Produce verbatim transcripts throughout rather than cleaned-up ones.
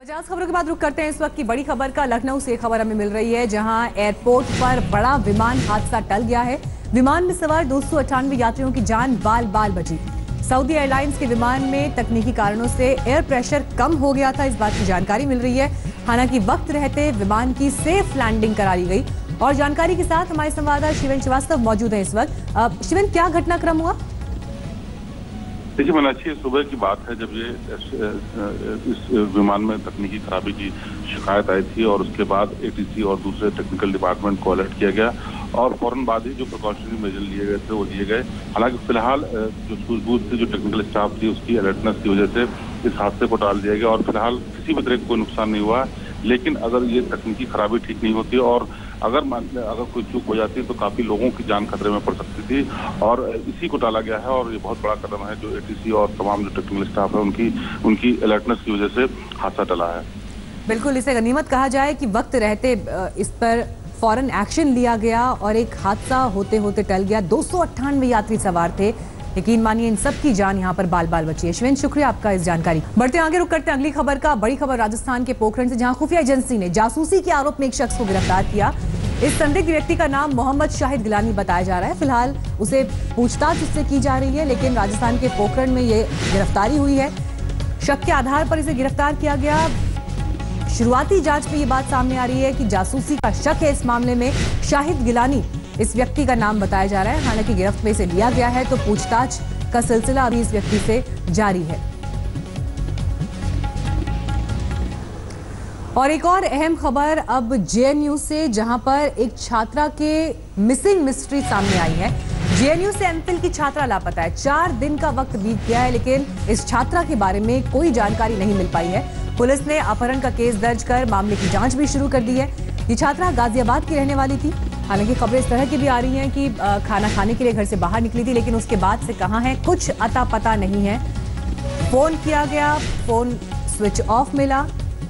पचास खबरों के बाद रुक करते हैं इस वक्त की बड़ी खबर का। लखनऊ से खबर हमें मिल रही है जहां एयरपोर्ट पर बड़ा विमान हादसा टल गया है। विमान में सवार दो सौ अट्ठानवे यात्रियों की जान बाल बाल बची। सऊदी एयरलाइंस के विमान में तकनीकी कारणों से एयर प्रेशर कम हो गया था, इस बात की जानकारी मिल रही है। हालांकि वक्त रहते विमान की सेफ लैंडिंग करा ली गई। और जानकारी के साथ हमारे संवाददाता शिवन श्रीवास्तव मौजूद है इस वक्त। शिवन, क्या घटनाक्रम हुआ? देखिए मनाक्षी, सुबह की बात है जब ये इस विमान में तकनीकी खराबी की शिकायत आई थी और उसके बाद एटीसी और दूसरे टेक्निकल डिपार्टमेंट को अलर्ट किया गया और फौरन बाद ही जो प्रिकॉशनरी मेजर लिए गए थे वो लिए गए। हालांकि फिलहाल जो सूझबूझ थी, जो टेक्निकल स्टाफ थी, उसकी अलर्टनेस की वजह से इस हादसे को टाल दिया गया और फिलहाल किसी भी तरह का कोई नुकसान नहीं हुआ। लेकिन अगर ये तकनीकी खराबी ठीक नहीं होती और अगर अगर कोई चूक हो जाती है तो काफी लोगों की जान खतरे में पड़ सकती थी और इसी को टाला गया है। और ये बहुत बड़ा कदम है जो एटीसी और तमाम जो टेक्निकल स्टाफ है उनकी उनकी अलर्टनेस की वजह से हादसा टला है। बिल्कुल, इसे गनीमत कहा जाए कि वक्त रहते इस पर फौरन एक्शन लिया गया और एक हादसा होते होते टल गया। दो सौ अट्ठानवे यात्री सवार थे, यकीन मानिए इन सब की जान यहाँ पर बाल बाल बची है। शिवेन, शुक्रिया आपका इस जानकारी। बढ़ते आगे रुक करते हैं अगली खबर का। बड़ी खबर राजस्थान के पोखरण से, जहाँ खुफिया एजेंसी ने जासूसी के आरोप में एक शख्स को गिरफ्तार किया। इस संदिग्ध व्यक्ति का नाम मोहम्मद शाहिद गिलानी बताया जा रहा है। फिलहाल उसे पूछताछ उससे की जा रही है, लेकिन राजस्थान के पोखरण में ये गिरफ्तारी हुई है। शक के आधार पर इसे गिरफ्तार किया गया। शुरुआती जांच में ये बात सामने आ रही है कि जासूसी का शक है इस मामले में। शाहिद गिलानी इस व्यक्ति का नाम बताया जा रहा है। हालांकि गिरफ्त में इसे लिया गया है तो पूछताछ का सिलसिला अभी इस व्यक्ति से जारी है। और एक और अहम खबर अब जेएनयू से, जहां पर एक छात्रा के मिसिंग मिस्ट्री सामने आई है। जेएनयू से एमफिल की छात्रा लापता है। चार दिन का वक्त बीत गया है, लेकिन इस छात्रा के बारे में कोई जानकारी नहीं मिल पाई है। पुलिस ने अपहरण का केस दर्ज कर मामले की जांच भी शुरू कर दी है। ये छात्रा गाजियाबाद की रहने वाली थी। हालांकि खबरें इस तरह की भी आ रही हैं कि खाना खाने के लिए घर से बाहर निकली थी, लेकिन उसके बाद से कहां है कुछ अता पता नहीं है। फोन किया गया, फोन स्विच ऑफ मिला।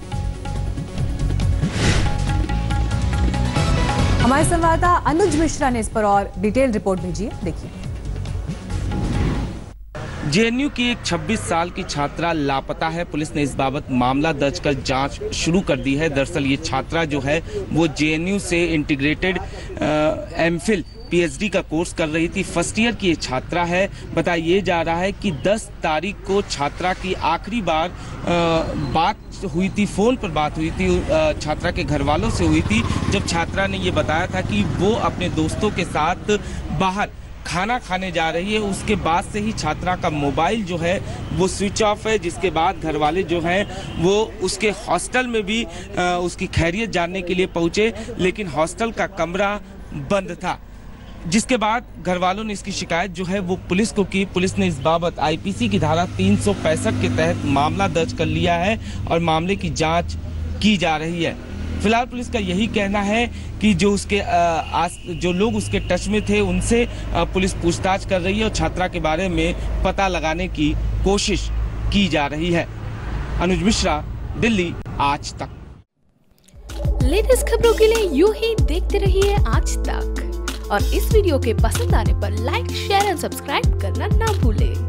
हमारे संवाददाता अनुज मिश्रा ने इस पर और डिटेल रिपोर्ट भेजी है, देखिए। जेएनयू की एक छब्बीस साल की छात्रा लापता है। पुलिस ने इस बाबत मामला दर्ज कर जांच शुरू कर दी है। दरअसल ये छात्रा जो है वो जेएनयू से इंटीग्रेटेड एमफिल पीएचडी का कोर्स कर रही थी। फर्स्ट ईयर की ये छात्रा है। बताया जा रहा है कि दस तारीख को छात्रा की आखिरी बार आ, बात हुई थी, फोन पर बात हुई थी, आ, छात्रा के घर वालों से हुई थी, जब छात्रा ने ये बताया था कि वो अपने दोस्तों के साथ बाहर खाना खाने जा रही है। उसके बाद से ही छात्रा का मोबाइल जो है वो स्विच ऑफ है, जिसके बाद घर वाले जो हैं वो उसके हॉस्टल में भी आ, उसकी खैरियत जानने के लिए पहुंचे, लेकिन हॉस्टल का कमरा बंद था। जिसके बाद घर वालों ने इसकी शिकायत जो है वो पुलिस को की। पुलिस ने इस बाबत आईपीसी की धारा तीन सौ पैंसठ के तहत मामला दर्ज कर लिया है और मामले की जांच की जा रही है। फिलहाल पुलिस का यही कहना है कि जो उसके आस, जो लोग उसके टच में थे उनसे पुलिस पूछताछ कर रही है और छात्रा के बारे में पता लगाने की कोशिश की जा रही है। अनुज मिश्रा, दिल्ली आज तक। लेटेस्ट खबरों के लिए यूं ही देखते रहिए आज तक और इस वीडियो के पसंद आने पर लाइक, शेयर एंड सब्सक्राइब करना ना भूलें।